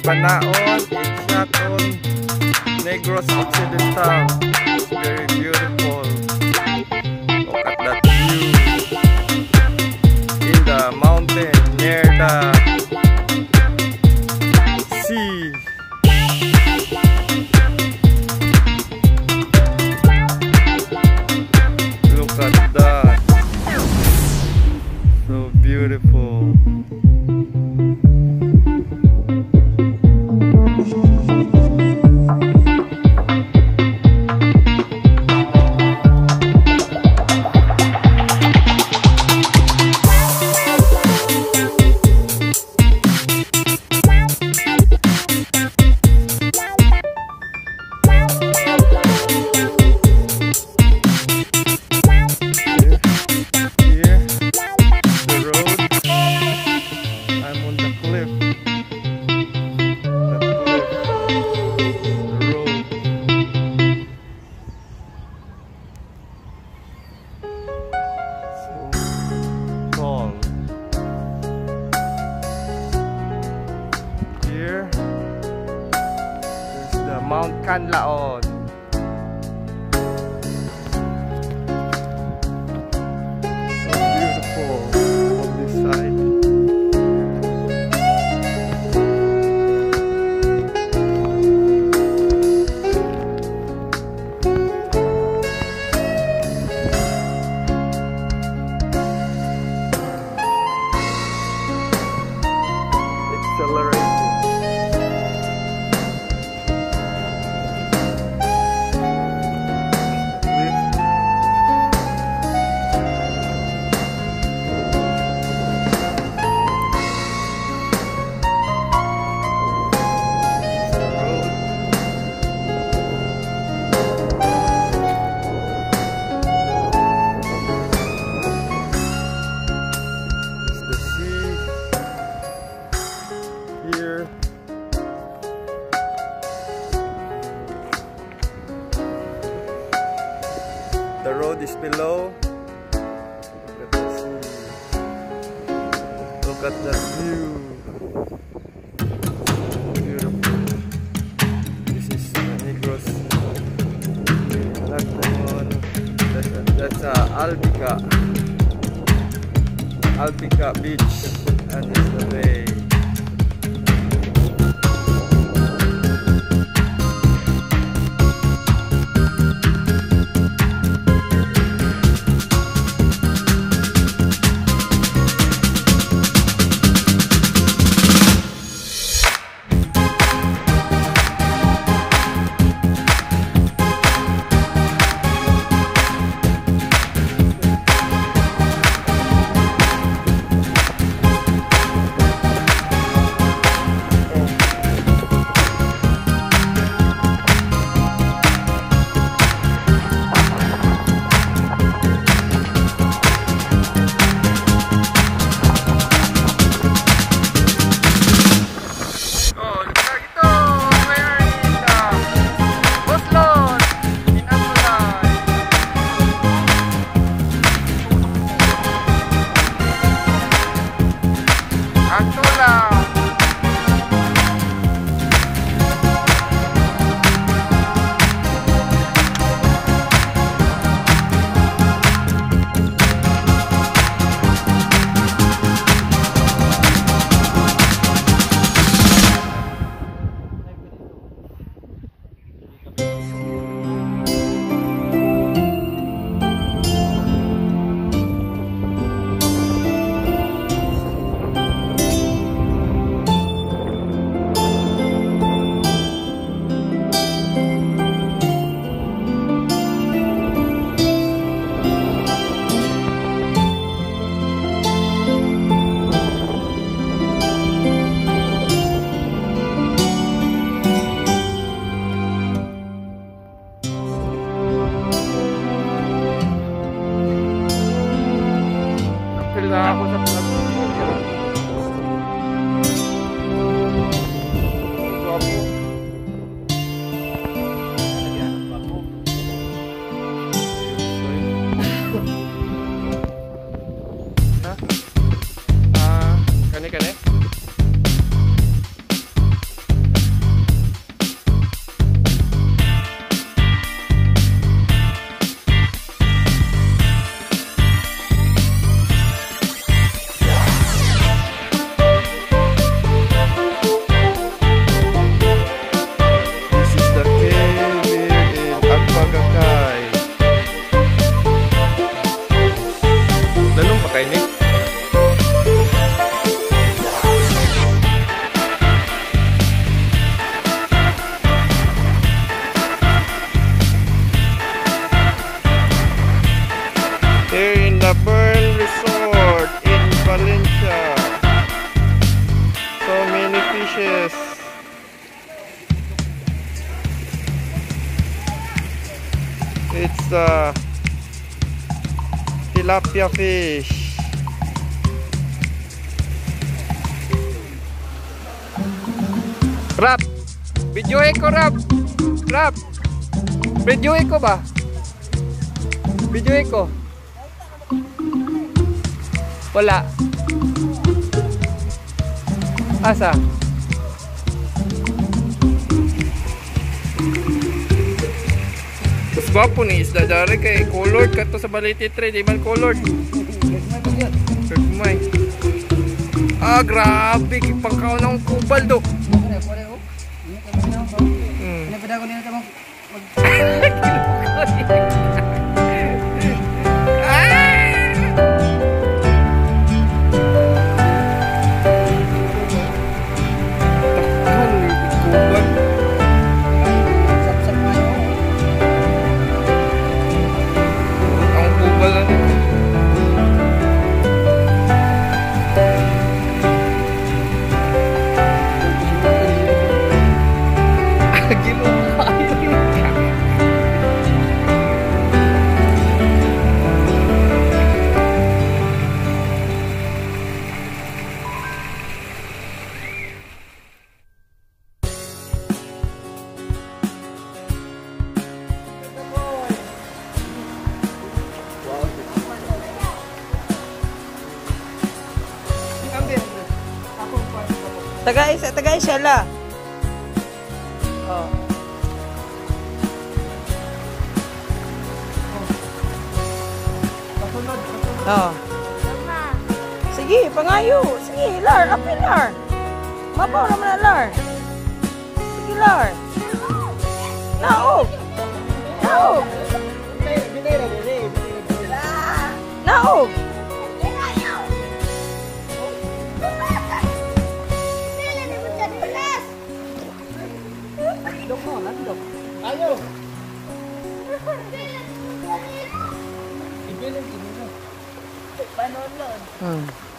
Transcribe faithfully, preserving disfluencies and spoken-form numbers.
Banaon. It's shot on Negros Occidental. It's very beautiful. Look at that view in the mountain near the sea. Look at that. So beautiful. Here is the Mount Canlaon. So beautiful on this side. Accelerate. Here, the road is below. Look at the sea. Look at the view. Beautiful. This is Negros. That's a, that's a Albica. Albica Beach, and it's the bay. uh, tilapia fish. Rap, videoin ko Rap. Rap, videoin ko ba? Videoin ko. Wala. Asa? Mas gwapo ni isda dari kay colored kato sa Balete Trade, di man colored. Kagmay. Ah, grabe, pangkaon ng kubal do. Hmm. Tagay sa tagay siya la. Oh. Oh. Sige, pangayo. Sige, Lar, apil Lar. Mabaw naman na Lar. Sige, Lar. Naog. Naog. Naog. Ayo. Hmm.